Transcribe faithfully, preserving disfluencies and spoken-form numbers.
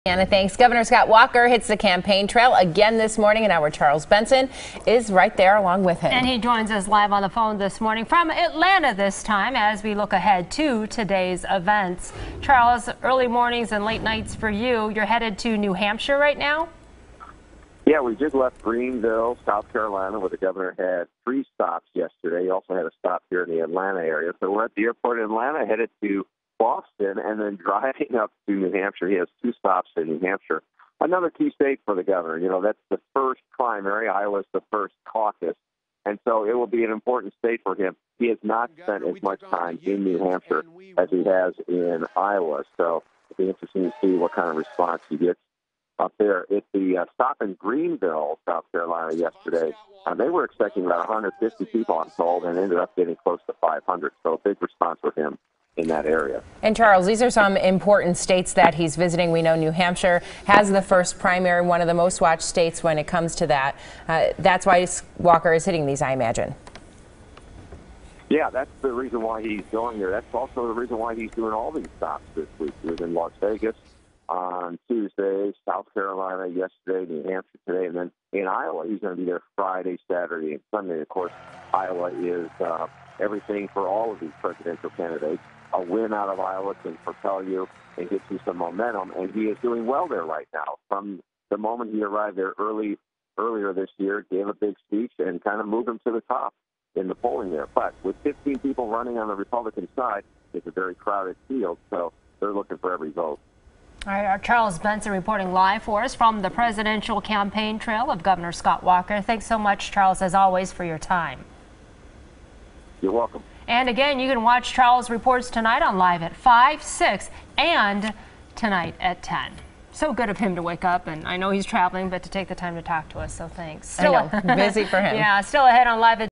Anna, thanks. Governor Scott Walker hits the campaign trail again this morning, and our Charles Benson is right there along with him. And he joins us live on the phone this morning from Atlanta this time as we look ahead to today's events. Charles, early mornings and late nights for you. You're headed to New Hampshire right now? Yeah, we just left Greenville, South Carolina, where the governor had three stops yesterday. He also had a stop here in the Atlanta area. So we're at the airport in Atlanta, headed to Boston, and then driving up to New Hampshire. He has two stops in New Hampshire. Another key state for the governor. You know, that's the first primary. Iowa's the first caucus. And so it will be an important state for him. He has not spent as much time in New Hampshire as he has in Iowa. So it'll be interesting to see what kind of response he gets up there. At the uh, stop in Greenville, South Carolina yesterday, uh, they were expecting about one hundred fifty people, I'm told, and ended up getting close to five hundred. So a big response for him in that area. And Charles, these are some important states that he's visiting. We know New Hampshire has the first primary, one of the most watched states when it comes to that. Uh, that's why Walker is hitting these, I imagine. Yeah, that's the reason why he's going there. That's also the reason why he's doing all these stops this week. He was in Las Vegas on Tuesday, South Carolina yesterday, New Hampshire today, and then in Iowa, he's going to be there Friday, Saturday, and Sunday. Of course, Iowa is uh, everything for all of these presidential candidates. A win out of Iowa can propel you and get you some momentum, and he is doing well there right now. From the moment he arrived there early earlier this year, gave a big speech and kind of moved him to the top in the polling there. But with fifteen people running on the Republican side, it's a very crowded field, so they're looking for every vote. All right, our Charles Benson reporting live for us from the presidential campaign trail of Governor Scott Walker. Thanks so much, Charles, as always, for your time. You're welcome. And again, you can watch Charles Reports tonight on Live at five, six, and tonight at ten. So good of him to wake up, and I know he's traveling, but to take the time to talk to us, so thanks. Still I know, busy for him. Yeah, still ahead on Live at